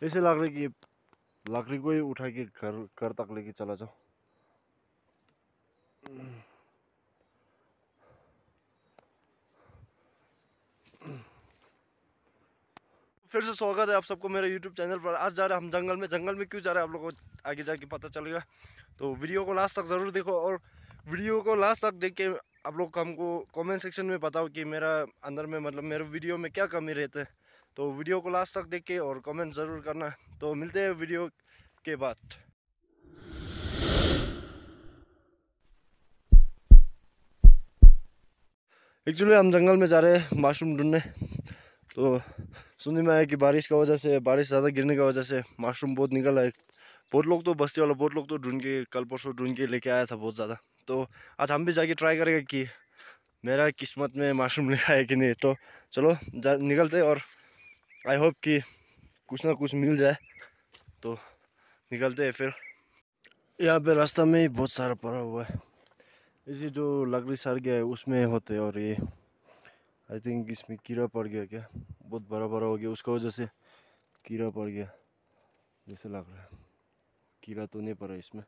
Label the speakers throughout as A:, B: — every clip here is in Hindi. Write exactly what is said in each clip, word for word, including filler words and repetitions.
A: ऐसे लग रहा है कि लकड़ी को ही उठा के घर घर तक लेके चला जाओ। फिर से स्वागत है आप सबको मेरे यूट्यूब चैनल पर। आज जा रहे हैं हम जंगल में। जंगल में क्यों जा रहे हैं आप लोगों को आगे जाके पता चलेगा, तो वीडियो को लास्ट तक ज़रूर देखो। और वीडियो को लास्ट तक देख के आप लोग हमको कमेंट सेक्शन में बताओ कि मेरा अंदर में मतलब मेरे वीडियो में क्या कमी रहते हैं। तो वीडियो को लास्ट तक देख के और कमेंट ज़रूर करना। तो मिलते हैं वीडियो के बाद। एक्चुअली हम जंगल में जा रहे हैं मशरूम ढूंढने। तो सुनने में आया कि बारिश का वजह से बारिश ज़्यादा गिरने की वजह से मशरूम बहुत निकल आए। बहुत लोग तो बस्ती वाला बहुत लोग तो ढूंढ के कल परसों ढूंढ के लेके आया था बहुत ज़्यादा। तो आज हम भी जाके ट्राई करेंगे कि मेरा किस्मत में मशरूम लिखा है कि नहीं। तो चलो जा निकलते और आई होप कि कुछ ना कुछ मिल जाए। तो निकलते हैं फिर। यहाँ पे रास्ता में ही बहुत सारा पड़ा हुआ है। इसी जो लकड़ी सड़ गया है उसमें होते। और ये आई थिंक इसमें कीड़ा पड़ गया क्या, बहुत बड़ा बड़ा हो गया, उसका वजह से कीड़ा पड़ गया जैसे लग रहा है। कीड़ा तो नहीं पड़ा इसमें।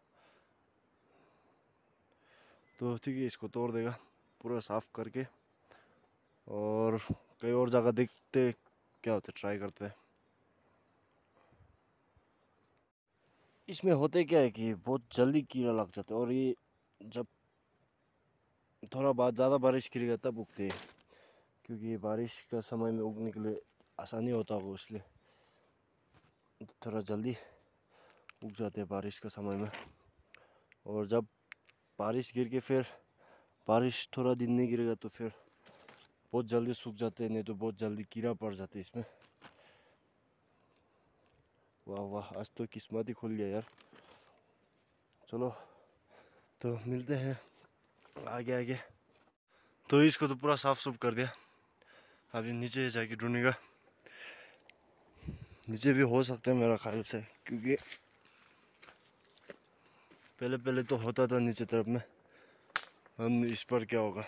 A: तो ठीक है, इसको तोड़ देगा पूरा साफ करके और कई और जगह देखते क्या होता है, ट्राई करते हैं। इसमें होते क्या है कि बहुत जल्दी कीड़ा लग जाता है और ये जब थोड़ा बहुत ज़्यादा बारिश गिरेगा तब उगते हैं, क्योंकि बारिश का समय में उगने के लिए आसानी होता होगा इसलिए थोड़ा जल्दी उग जाते हैं बारिश के समय में। और जब बारिश गिर के फिर बारिश थोड़ा दिन नहीं गिरेगा तो फिर बहुत जल्दी सूख जाते हैं, नहीं तो बहुत जल्दी कीड़ा पड़ जाते हैं इसमें। वाह वाह, आज तो किस्मत ही खुल गया यार। चलो तो मिलते हैं आगे आगे। तो इसको तो पूरा साफ सुफ कर दिया, अभी नीचे जाके ढूंढेगा। नीचे भी हो सकते हैं मेरा ख्याल से, क्योंकि पहले पहले तो होता था नीचे तरफ में। हम इस पर क्या होगा।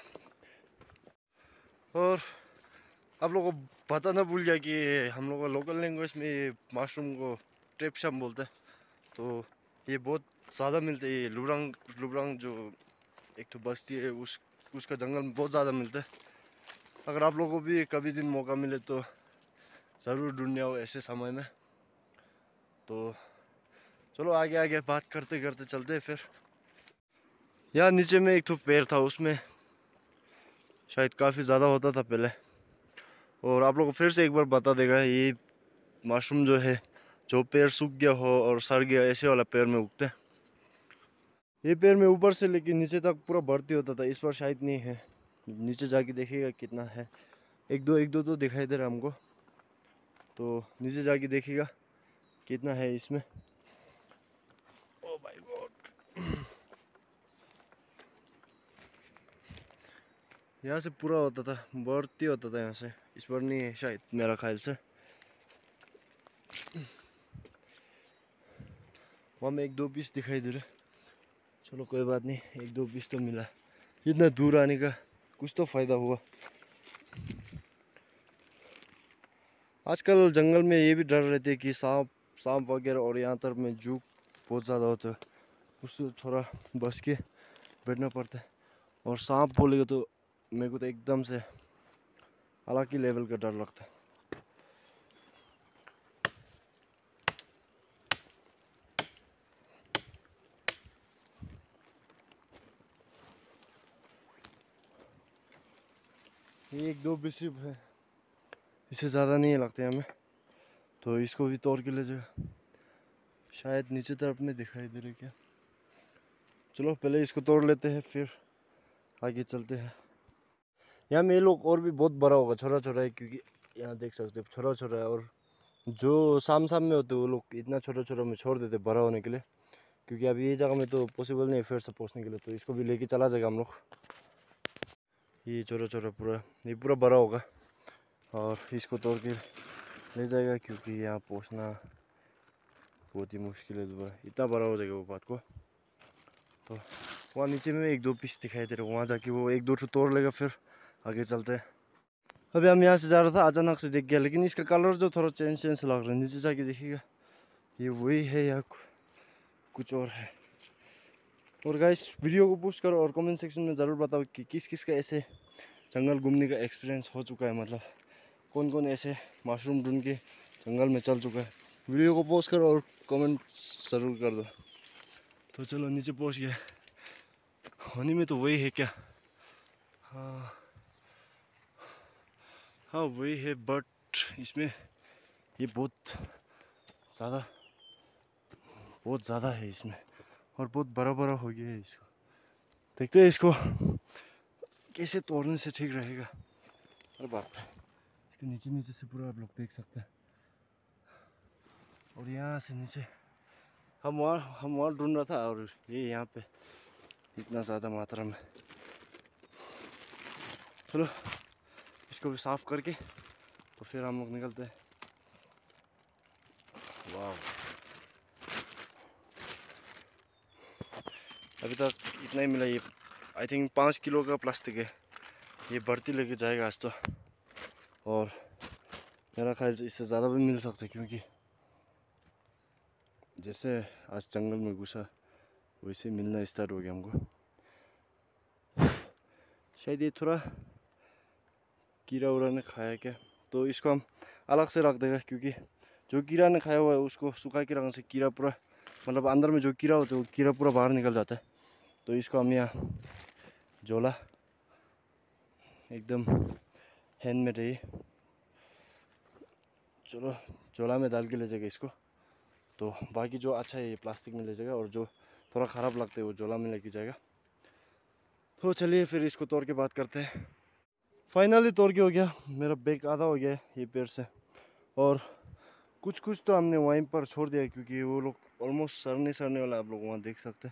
A: और आप लोगों को बताना भूल गया कि हम लोग लोकल लैंग्वेज में मशरूम को ट्रेपशम बोलते हैं। तो ये बहुत ज़्यादा मिलते हैं। ये लुब्रांग लुब्रांग जो एक तो बस्ती है उस उसका जंगल में बहुत ज़्यादा मिलता है। अगर आप लोगों को भी कभी दिन मौका मिले तो ज़रूर ढूंढने आओ ऐसे समय में। तो चलो आगे आगे बात करते करते चलते हैं फिर। यहाँ नीचे में एक तो पेड़ था, उसमें शायद काफ़ी ज़्यादा होता था पहले। और आप लोगों को फिर से एक बार बता देगा, ये मशरूम जो है जो पेड़ सूख गया हो और सड़ गया ऐसे वाला पेड़ में उगते हैं। ये पेड़ में ऊपर से लेके नीचे तक पूरा भर्ती होता था, इस पर शायद नहीं है। नीचे जाके देखिएगा कितना है। एक दो एक दो तो दिखाई दे रहा है हमको, तो नीचे जाके देखिएगा कितना है इसमें। ओ माय गॉड, यहाँ से पूरा होता था, भर्ती होता था यहाँ से। इस पर नहीं है शायद मेरा ख्याल से। वहाँ में एक दो पीस दिखाई दे रहा। चलो कोई बात नहीं, एक दो पीस तो मिला। इतना दूर आने का कुछ तो फायदा हुआ। आजकल जंगल में ये भी डर रहते हैं कि सांप सांप वगैरह, और यहाँ तरफ में जूक बहुत ज़्यादा होता है, उससे थोड़ा बच के बैठना पड़ता है। और सांप बोलेगा तो मेरे को तो एकदम से अलग ही लेवल का डर लगता है। ये एक दो पीस है, इससे ज़्यादा नहीं लगते हमें। तो इसको भी तोड़ के ले जाएगा, शायद नीचे तरफ में दिखाई दे रही क्या। चलो पहले इसको तोड़ लेते हैं फिर आगे चलते हैं। यहाँ में ये लोग और भी बहुत बड़ा होगा, छोटा छोटा है, क्योंकि यहाँ देख सकते हो छोटा छोटा है। और जो शाम शाम में होते वो लोग इतना छोटा छोटा में छोड़ देते बड़ा होने के लिए, क्योंकि अभी ये जगह में तो पॉसिबल नहीं है फिर से पहुँचने के लिए। तो इसको भी लेके चला जाएगा हम लोग। ये छोटा छोटा पूरा ये पूरा बड़ा होगा और इसको तोड़ के ले जाएगा, क्योंकि यहाँ पहुँचना बहुत ही मुश्किल है दोबारा, इतना बड़ा हो जाएगा वो बात को। तो वहाँ नीचे में एक दो पीस दिखाई दे रहे, वहाँ जाके वो एक दो ठो तोड़ लेगा फिर आगे चलते हैं। अभी हम यहाँ से जा रहा था, अचानक से दिख गया, लेकिन इसका कलर जो थोड़ा चेंज चेंज लग रहा है। नीचे जाके देखिएगा ये वही है या कुछ और है। और गाइस वीडियो को पोस्ट करो और कमेंट सेक्शन में ज़रूर बताओ कि किस किस का ऐसे जंगल घूमने का एक्सपीरियंस हो चुका है, मतलब कौन कौन ऐसे मशरूम ढूंढ के जंगल में चल चुका है। वीडियो को पोस्ट करो और कमेंट ज़रूर कर दो। तो चलो नीचे पहुंच गया। होने में तो वही है क्या? हाँ हाँ वही है, बट इसमें ये बहुत ज़्यादा बहुत ज़्यादा है इसमें, और बहुत बड़ा बड़ा हो गया है। इसको देखते हैं इसको कैसे तोड़ने से ठीक रहेगा। अरे बाप रे, इसके नीचे नीचे से पूरा आप लोग देख सकते हैं। और यहाँ से नीचे हम वहाँ हम वहाँ ढूंढ रहा था, और ये यहाँ पे इतना ज़्यादा मात्रा में। चलो इसको भी साफ करके तो फिर हम लोग निकलते हैं। वाह, अभी तक इतना ही मिला। ये आई थिंक पाँच किलो का प्लास्टिक है। ये बढ़ती लेके जाएगा आज तो, और मेरा ख्याल से इससे ज़्यादा भी मिल सकता है, क्योंकि जैसे आज जंगल में घुसा वैसे मिलना स्टार्ट हो गया हमको। शायद ये थोड़ा कीड़ा उड़ा ने खाया क्या, तो इसको हम अलग से रख देगा, क्योंकि जो कीड़ा ने खाया हुआ है उसको सुखा के रखने से कीड़ा पूरा, मतलब अंदर में जो कीड़ा होता है वो कीड़ा पूरा बाहर निकल जाता है। तो इसको हम यहाँ झोला एकदम हैंडमेड है, चलो झोला में डाल के ले जाएगा इसको। तो बाकी जो अच्छा है ये प्लास्टिक में ले जाएगा, और जो थोड़ा ख़राब लगता है वो झोला में लेके जाएगा। तो चलिए फिर इसको तोड़ के बात करते हैं। फाइनली तोड़ के हो गया, मेरा बैग आधा हो गया है ये पेड़ से, और कुछ कुछ तो हमने वहीं पर छोड़ दिया, क्योंकि वो लोग ऑलमोस्ट सड़ने सड़ने वाला, आप लोग वहाँ देख सकते हैं।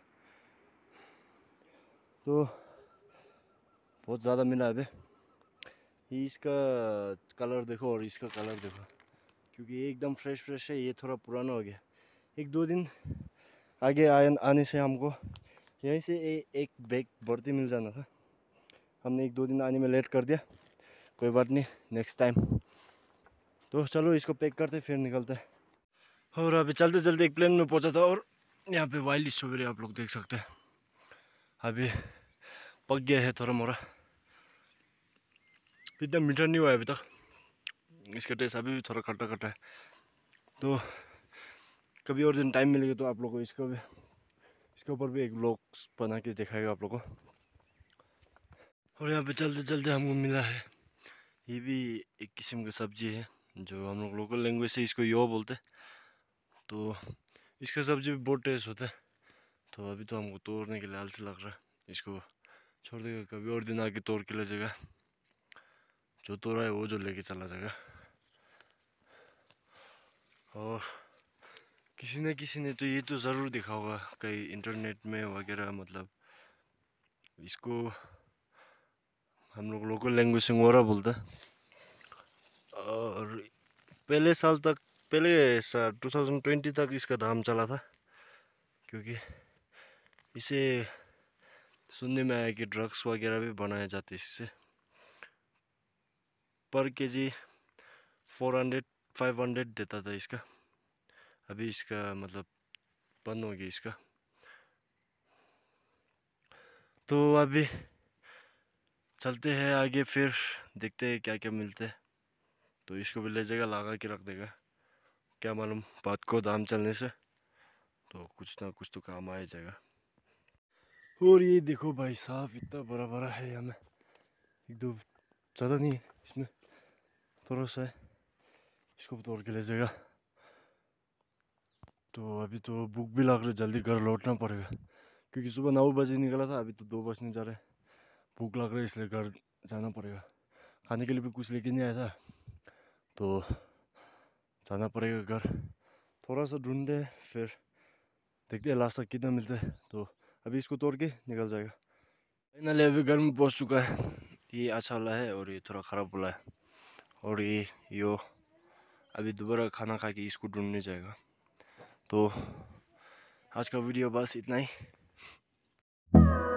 A: तो बहुत ज़्यादा मिला अभी। ये इसका कलर देखो और इसका कलर देखो, क्योंकि ये एकदम फ्रेश फ्रेश है, ये थोड़ा पुराना हो गया। एक दो दिन आगे आने से हमको यहीं से ए, एक बैग भर्ती मिल जाना था। हमने एक दो दिन आने में लेट कर दिया, कोई बात नहीं, नेक्स्ट टाइम। तो चलो इसको पैक करते फिर निकलते हैं। और अभी चलते चलते एक प्लेन में पहुंचा था, और यहाँ पे वाइल्ड स्ट्रॉबेरी आप लोग देख सकते हैं। अभी पक गया है थोड़ा मोड़ा, इतना मीठा नहीं हुआ है अभी तक, इसका टेस्ट अभी भी थोड़ा खट्टा खट्टा है। तो कभी और दिन टाइम मिलेगा तो आप लोग को इसका भी इसके ऊपर भी एक व्लॉग बना के दिखाएगा आप लोग को। और यहाँ पे चलते चलते हमको मिला है, ये भी एक किस्म का सब्जी है, जो हम लोग लोकल लैंग्वेज से इसको यो बोलते हैं। तो इसका सब्जी भी बहुत टेस्ट होता है। तो अभी तो हमको तोड़ने के लिए आलसी लग रहा है, इसको छोड़ देगा, कभी और दिन आके तोड़ के ले जाएगा। जो तोड़ा है वो जो लेके चला जाएगा। और किसी न किसी ने तो ये तो ज़रूर देखा होगा कहीं इंटरनेट में वगैरह, मतलब इसको हम लोग लोकल लैंग्वेज से मोरा बोलते हैं। और पहले साल तक पहले साल टू थाउजेंड ट्वेंटी तक इसका दाम चला था, क्योंकि इसे सुनने में आया कि ड्रग्स वगैरह भी बनाए जाते इससे। Per K G four hundred five hundred देता था इसका, अभी इसका मतलब बंद हो गया इसका। तो अभी चलते हैं आगे, फिर देखते हैं क्या क्या मिलते हैं। तो इसको भी ले जाएगा, लगा के रख देगा, क्या मालूम बात को दाम चलने से तो कुछ ना कुछ तो काम आ ही जाएगा। और ये देखो भाई साहब, इतना बड़ा बड़ा है यहाँ में, एक दो ज़्यादा नहीं है इसमें, थोड़ा सा है, इसको तोड़ के ले जाएगा। तो अभी तो भूख भी लग रही है, जल्दी घर लौटना पड़ेगा, क्योंकि सुबह नौ बजे निकला था, अभी तो दो बजने जा रहे हैं। भूख लग रहा है इसलिए घर जाना पड़ेगा। खाने के लिए भी कुछ लेके नहीं आया था, तो जाना पड़ेगा घर। थोड़ा सा ढूंढते हैं, फिर देखते हैं लास्ट तक कितना मिलता है। तो अभी इसको तोड़ के निकल जाएगा। फाइनली अभी घर में पहुँच चुका है। ये अच्छा वाला है और ये थोड़ा ख़राब वाला है, और ये यो अभी दोबारा खाना खा के इसको ढूंढने जाएगा। तो आज का वीडियो बस इतना ही।